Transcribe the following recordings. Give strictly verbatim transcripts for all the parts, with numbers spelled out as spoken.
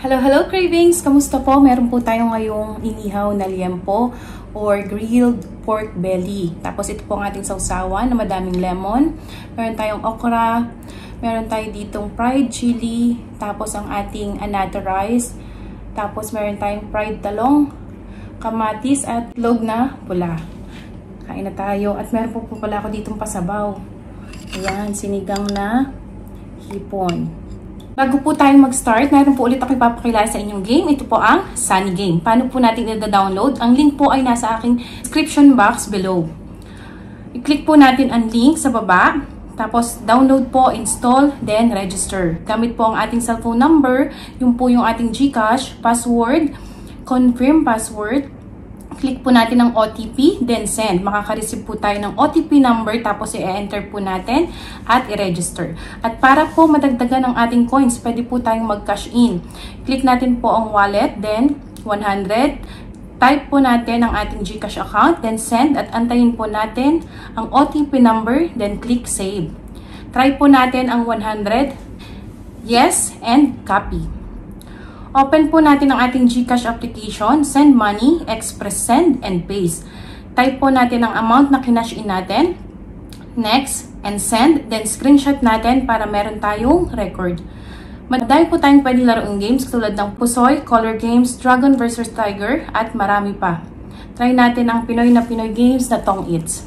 Hello, hello cravings! Kamusta po? Meron po tayo ngayong inihaw na liempo or grilled pork belly. Tapos ito po ang ating sausawan na madaming lemon. Meron tayong okra. Meron tayo ditong fried chili. Tapos ang ating anata rice. Tapos meron tayong fried talong, kamatis at log na pula. Kain na tayo. At meron po po pala ako ditong pasabaw. Ayan, sinigang na hipon. Bago po tayo mag-start, mayroon po ulit ako ipapakilala sa inyong game. Ito po ang Sunny Game. Paano po natin i-download? Ang link po ay nasa aking description box below. I-click po natin ang link sa baba. Tapos, download po, install, then register. Gamit po ang ating cellphone number, yung po yung ating GCash, password, confirm password. Click po natin ang O T P, then send. Makaka-receive po tayo ng O T P number, tapos i-enter po natin at i-register. At para po madagdagan ang ating coins, pwede po tayong mag-cash in. Click natin po ang wallet, then one hundred. Type po natin ang ating GCash account, then send at antayin po natin ang O T P number, then click save. Try po natin ang one hundred. Yes, and copy. Open po natin ang ating GCash application, send money, express send, and paste. Type po natin ang amount na kinash in natin. Next, and send, then screenshot natin para meron tayong record. Madami po tayong pwede laruing games tulad ng Pusoy, Color Games, Dragon versus Tiger, at marami pa. Try natin ang Pinoy na Pinoy games na Tong Eats.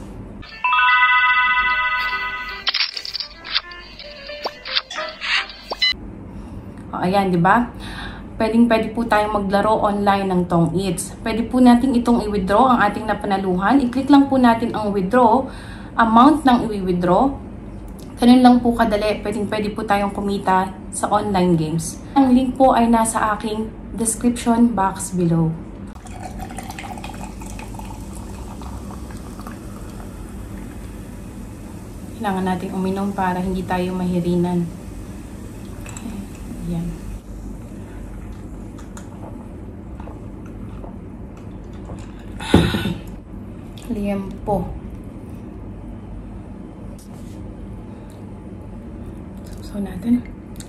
O, ayan, di ba? Pwedeng pwede po tayong maglaro online ng Tong Eats. Pwede po natin itong i-withdraw ang ating napanaluhan. I-click lang po natin ang withdraw, amount ng i-withdraw. Ganun lang po kadali. Pwedeng pwede po tayong kumita sa online games. Ang link po ay nasa aking description box below. Kailangan natin uminom para hindi tayo mahirinan. Ayan. Liempo. So natin.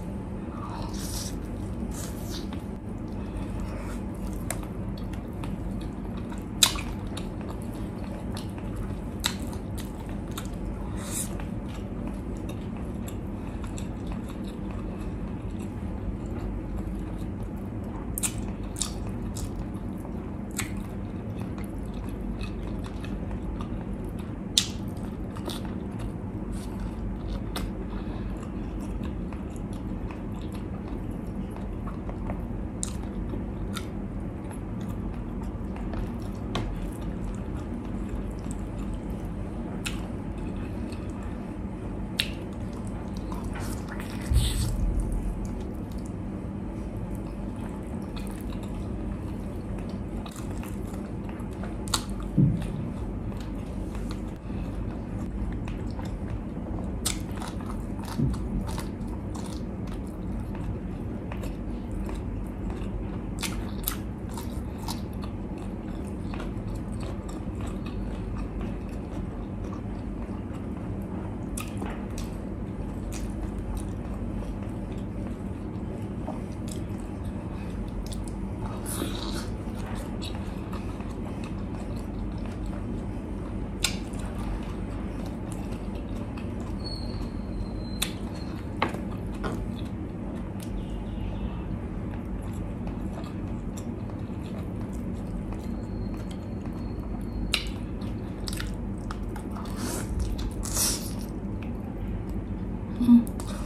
Mm.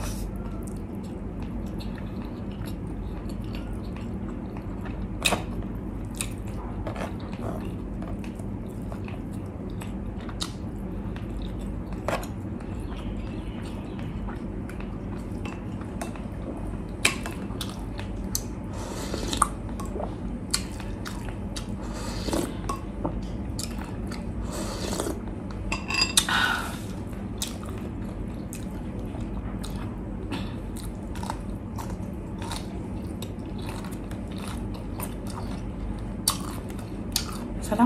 Sarap.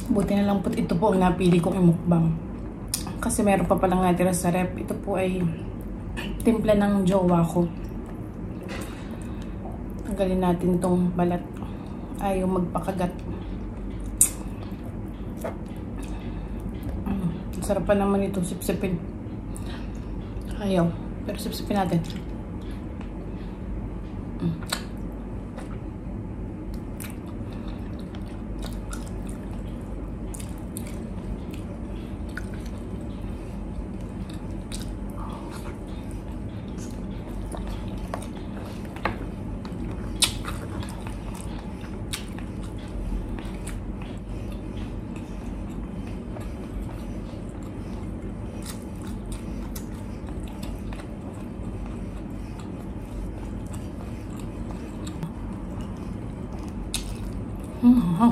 Buti na lang po ito po ang napili kong imukbang. Kasi meron pa palang natira sa rep. Ito po ay timpla ng jowa ko. Tanggalin natin tong balat. Ayaw magpakagat. Mm, sarap pa naman ito sipsipin. Ayaw. Pero sipsipin natin. Mm. Mm-hmm.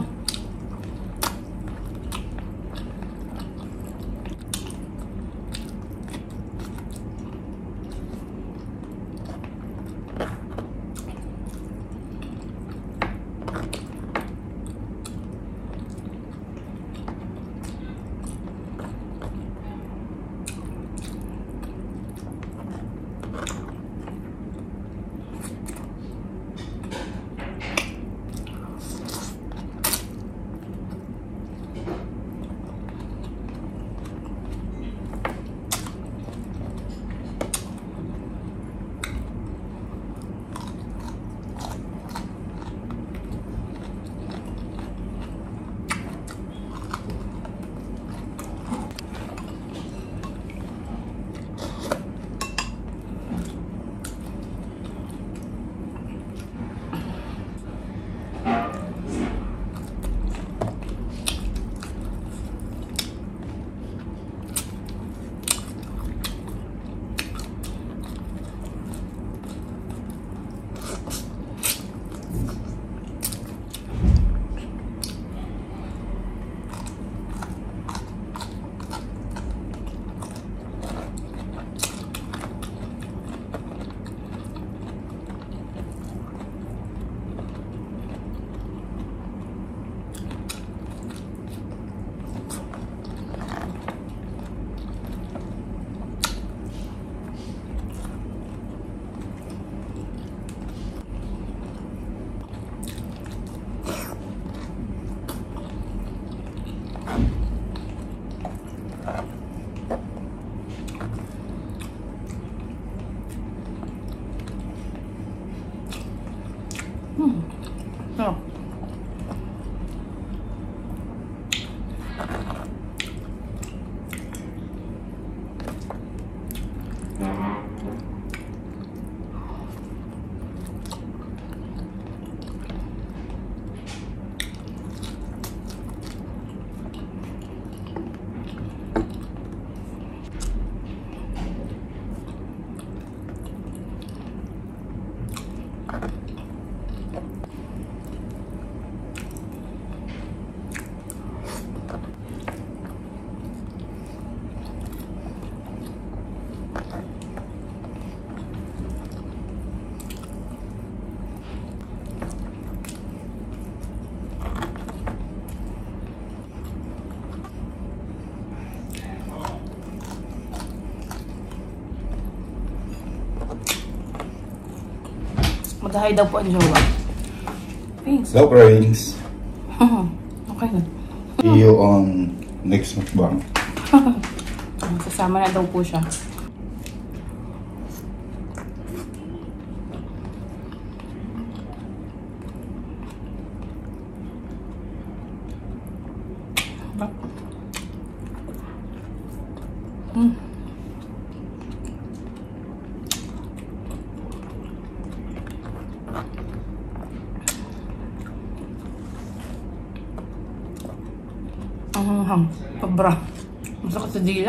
Hmm. Oh. Mag-hi daw po ang jowa. Thanks. Hello, friends. Okay na. See you on next mukbang. Sasama na daw po siya. Mm. Ang pabra. Masakit sa dila.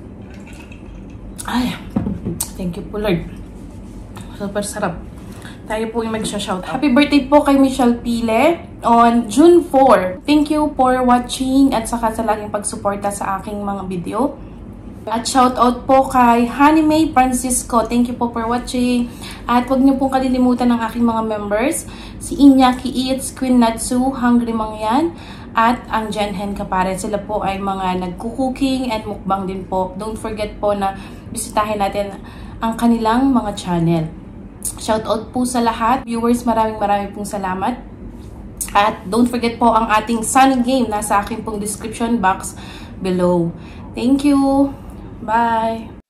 Ay, thank you po Lord. Super sarap. tayo po yung magsha-shoutout. Happy birthday po kay Michelle Pile on June four. Thank you for watching at saka sa laging pagsuporta sa aking mga video. At shoutout po kay Honey May Francisco. Thank you po for watching. At huwag niyo pong kalilimutan ng aking mga members. Si Inyaki Eats, Queen Natsu, Hungry Mangyan, at ang Jenhen Kapare. Sila po ay mga nagko-cooking and mukbang din po. Don't forget po na bisitahin natin ang kanilang mga channel. Shoutout po sa lahat. Viewers, maraming maraming pong salamat. At don't forget po ang ating Sunny Game. Nasa akin pong description box below. Thank you. Bye.